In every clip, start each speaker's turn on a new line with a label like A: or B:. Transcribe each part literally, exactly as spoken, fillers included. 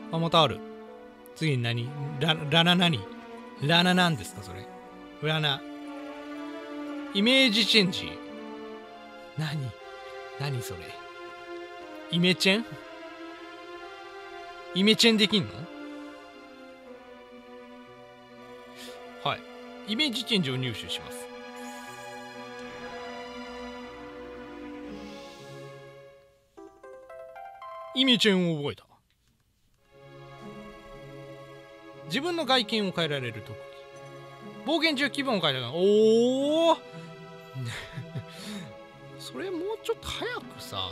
A: あ、またある。次に何？ララナ何？ラナなんですかそれ。ラナ。イメージチェンジ。何？何それ。イメチェン？イメチェンできんの？はい。イメージチェンジを入手します。イメチェンを覚えた。自分の外見を変えられる特技。冒険中気分を変えたの。おおそれもうちょっと早くさ。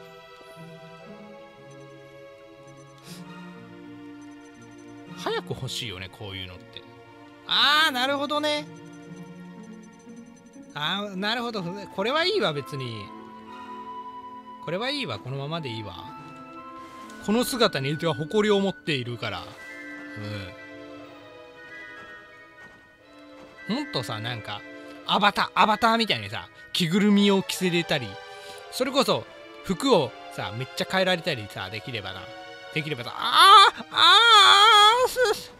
A: 早く欲しいよね、こういうのって。あー、なるほどね。あー、なるほど。これはいいわ、別に。これはいいわ、このままでいいわ。この姿には誇りを持っているから。うん。もっとさ、なんか、アバター、アバターみたいにさ、着ぐるみを着せれたり、それこそ、服をさ、めっちゃ変えられたりさ、できればな。できればさ、あーあーすす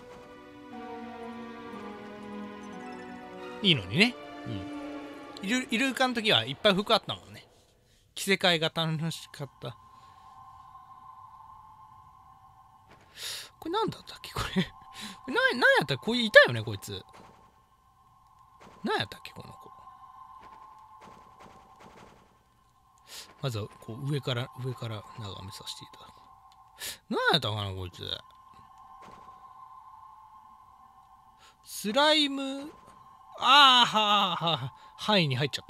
A: いいのにね。うん。イルイルカの時はいっぱい服あったもんね。着せ替えが楽しかった。これなんだったっけこれ。な、なんやったっけこいいたよねこいつ。なんやったっけこの子。まずはこう上から上から眺めさせていただく。なんやったかなこいつ。スライム。ああはあはあ範囲に入っちゃった。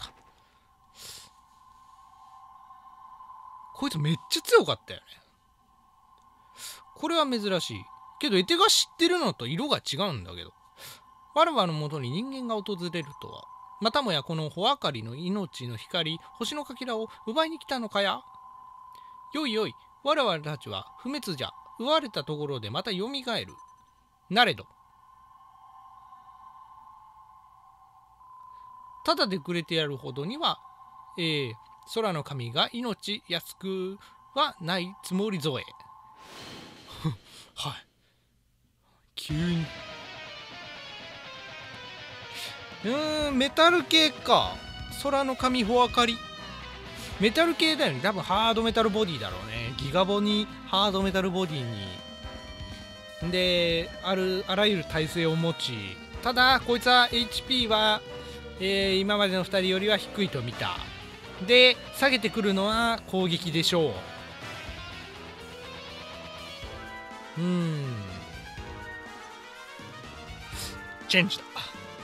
A: こいつめっちゃ強かったよね。これは珍しいけど、エテが知ってるのと色が違うんだけど、我々のもとに人間が訪れるとは。またもやこの穂明かりの命の光、星のかけらを奪いに来たのかや。よいよい、我々たちは不滅じゃ。奪われたところでまたよみがえる。なれどただでくれてやるほどには、えー、空の神が命安くはないつもりぞえ。はい。急に。うーん、メタル系か。空の神穂明かり。メタル系だよね。多分ハードメタルボディだろうね。ギガボにハードメタルボディに。で、ある、あらゆる耐性を持ち、ただ、こいつは エイチピー は、えー、今までのふたりよりは低いと見た。で、下げてくるのは攻撃でしょう。うーん。チェンジだ。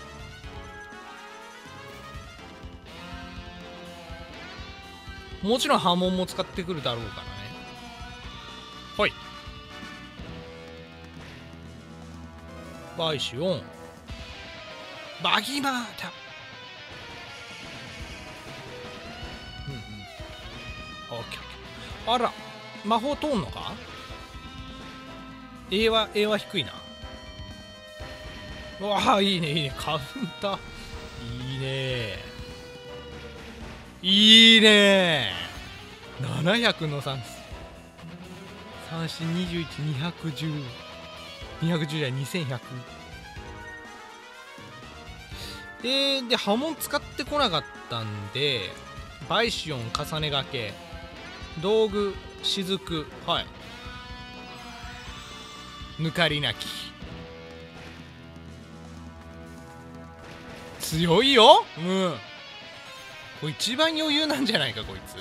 A: もちろん波紋も使ってくるだろうからね。はい。バイシオン。バギマータ。うんうん。オッケーオッケー。あら、魔法通んのか？ A は A は低いな。うわあ、いいねいいね。カウンターいいねいいねー。ななひゃくの算数。さん、よん、にじゅういち、にひゃくじゅう。にひゃくじゅうじゃにせんひゃく。えー、で、波紋使ってこなかったんで、バイシオン重ねがけ。道具、雫。はい。抜かりなき。強いよ。うん。これ一番余裕なんじゃないかこいつ。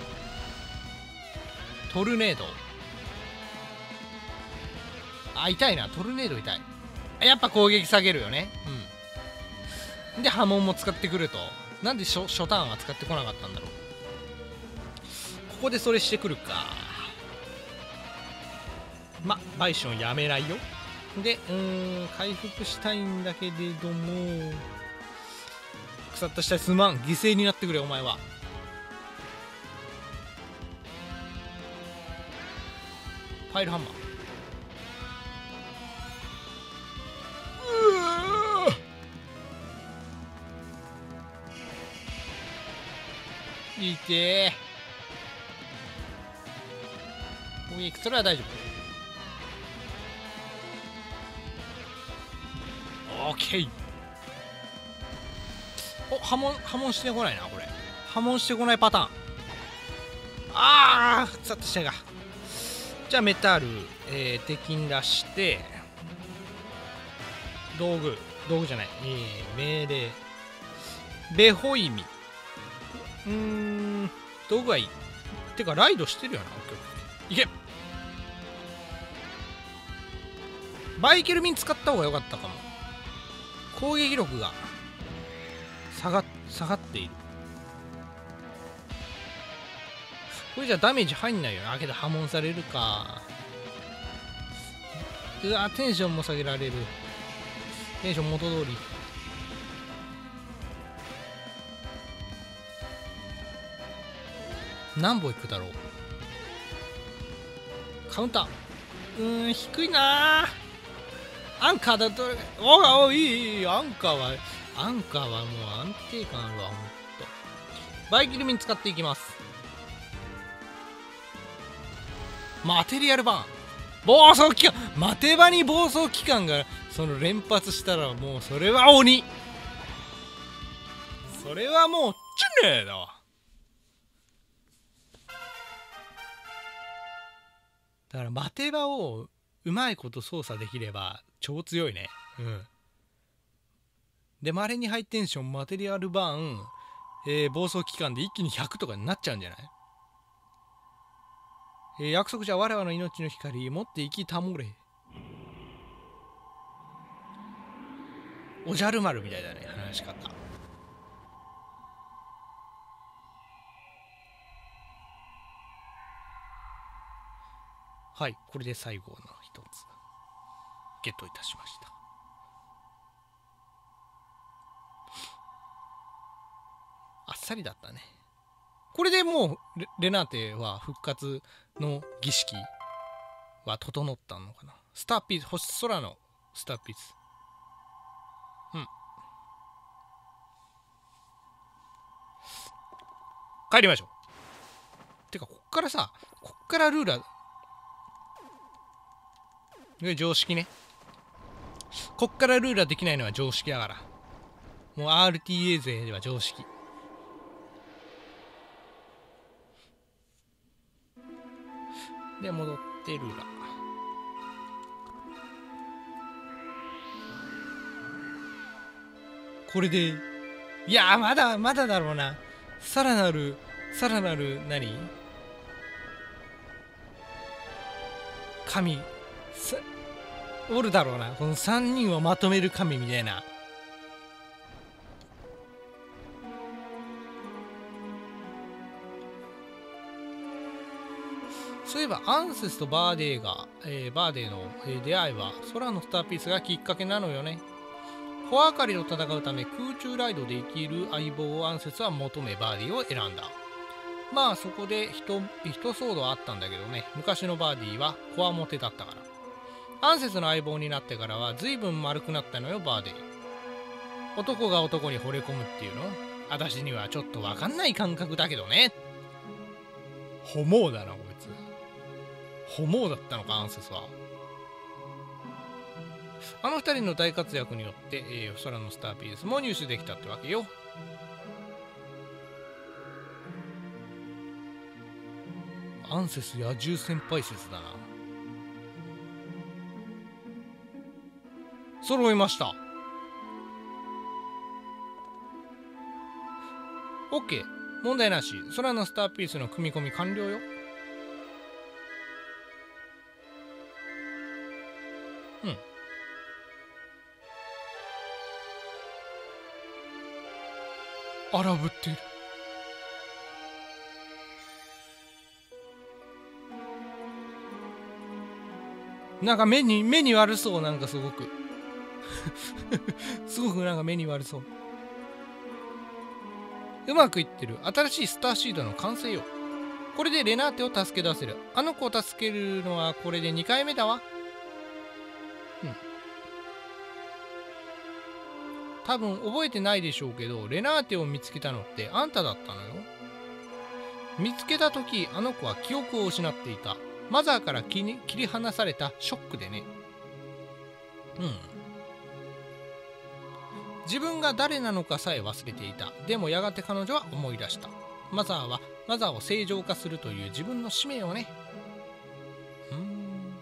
A: トルネード。あ、痛いな。トルネード痛い。やっぱ攻撃下げるよね。うんで波紋も使ってくると。なんで初初ターンは使ってこなかったんだろう。ここでそれしてくるか。ま、バイションやめないよ。で、うーん、回復したいんだけれども、腐った死体すまん。犠牲になってくれお前は。パイルハンマー。いてー。攻撃、それは大丈夫。 オッケー。お、破門破門してこないなこれ。破門してこないパターン。ああさってしたが。じゃあメタル、えー、敵に出して道具道具じゃない、えー、命令ベホイミ。うーん道具はいい。てかライドしてるよな。いけ。バイケルミン使った方が良かったかも。攻撃力が下が下がっている。これじゃダメージ入んないよな。けど破門されるか。うわテンションも下げられる。テンション元通り。何本いくだろう。カウンターうーん低いな。アンカーだとおおいいいいアンカーはアンカーはもう安定感あるわ。ほんとバイキルミン使っていきます。マテリアルバーン暴走機関。マテバに暴走機関がその連発したらもうそれは鬼。それはもうチュネーだわ。だからマテバをうまいこと操作できれば超強いね。うんで稀にハイテンションマテリアルバーン、えー、暴走機関で一気にひゃくとかになっちゃうんじゃない。えー、約束じゃ我々の命の光持って生きたもれ。おじゃる丸みたいだね話し方。はいこれで最後の一つゲットいたしました。あっさりだったね。これでもう レ, レナーテは復活の儀式は整ったのかな。スターピース星空のスターピース。うん帰りましょう。てかこっからさこっからルーラー常識ね。こっからルーラーできないのは常識だから。もう アールティーエー 勢では常識。で戻ってルーラー。これでいやーまだまだだろうな。さらなるさらなる何神さおるだろうな。このさんにんをまとめる神みたいな。そういえばアンセスとバーデーが、えー、バーデーの、えー、出会いは空のスターピースがきっかけなのよね。小明かりと戦うため空中ライドで生きる相棒をアンセスは求めバーディーを選んだ。まあそこで一騒動あったんだけどね。昔のバーディーはこわもてだったから。アンセスの相棒になってからは随分丸くなったのよバーディー。男が男に惚れ込むっていうの私にはちょっとわかんない感覚だけどね。ホモーだなこいつ。ホモーだったのかアンセスは。あの二人の大活躍によって、えー、空のスターピースも入手できたってわけよ。アンセス野獣先輩説だな。揃いました。OK 問題なし。空のスターピースの組み込み完了よ。うん荒ぶっている。なんか目に目に悪そう。なんかすごくすごくなんか目に悪そう。うまくいってる。新しいスターシードの完成よ。これでレナーテを助け出せる。あの子を助けるのはこれでにかいめだわ。うん多分覚えてないでしょうけど、レナーテを見つけたのってあんただったのよ。見つけた時あの子は記憶を失っていた。マザーから切り、切り離されたショックでね。うん自分が誰なのかさえ忘れていた。でもやがて彼女は思い出した。マザーはマザーを正常化するという自分の使命をね。うーん。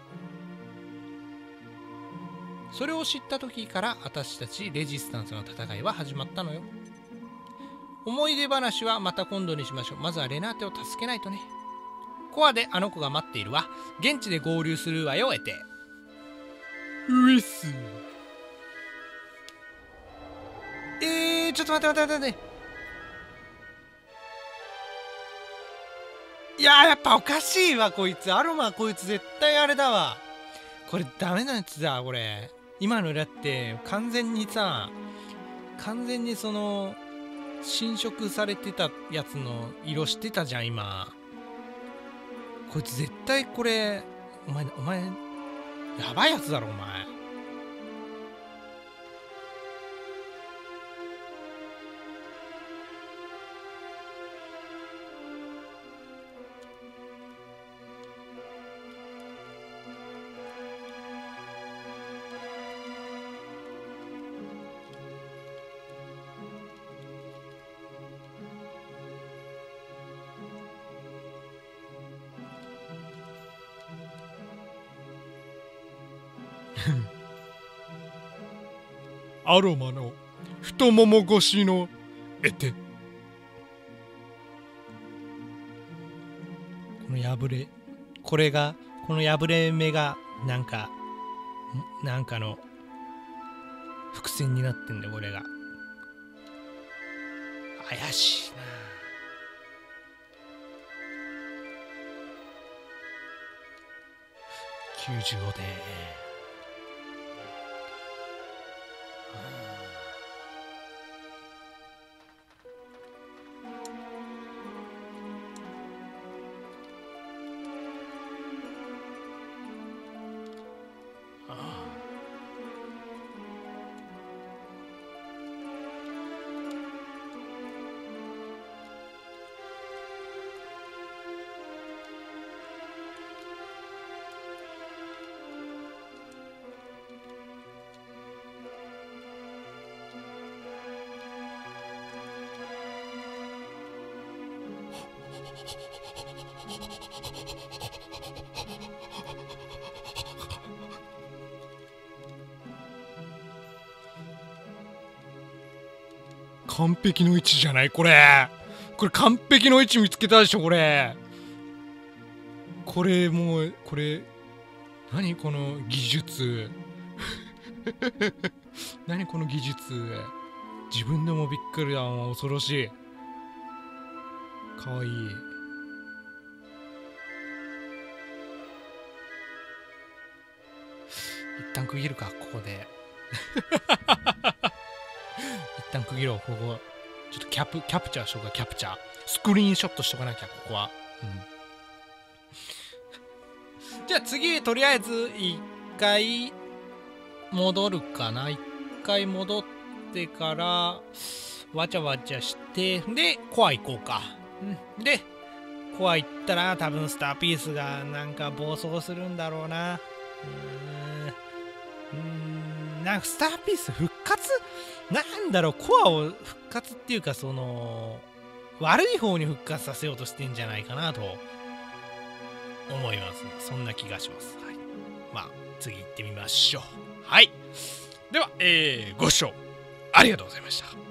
A: それを知った時から私たちレジスタンスの戦いは始まったのよ。思い出話はまた今度にしましょう。まずはレナーテを助けないとね。コアであの子が待っているわ。現地で合流するわよ、エテ。ウィス。えー、ちょっと待って待って待って。いやー、やっぱおかしいわ、こいつ。アロマ、こいつ絶対あれだわ。これダメなやつだ、これ。今のだって完全にさ、完全にその侵食されてたやつの色してたじゃん、今。こいつ絶対これ、お前、お前、やばいやつだろ、お前。アロマの太もも越しのエテ。この破れ、これが、この破れ目がなんかなんかの伏線になってんだよ、これが。怪しいな。きゅうじゅうごで完璧の位置じゃない、これ。これ完璧の位置見つけたでしょ、これ。これもう、これ何この技術。何この技術。自分でもびっくりだ。もう恐ろしい。かわいい。一旦区切るか、ここで。一旦区切ろう、ここ。ちょっとキャプ、キャプチャーしとか、キャプチャー。スクリーンショットしとかなきゃ、ここは。うん。じゃあ次、とりあえず、一回、戻るかな。一回戻ってから、わちゃわちゃして、で、コア行こうか。うん。で、コア行ったら、多分スターピースがなんか暴走するんだろうな。うーん。うーん。なんかスターピース復活なんだろう、コアを復活っていうか、その、悪い方に復活させようとしてんじゃないかなと思います。そんな気がします。はい。まあ、次行ってみましょう。はい。では、えー、ご視聴ありがとうございました。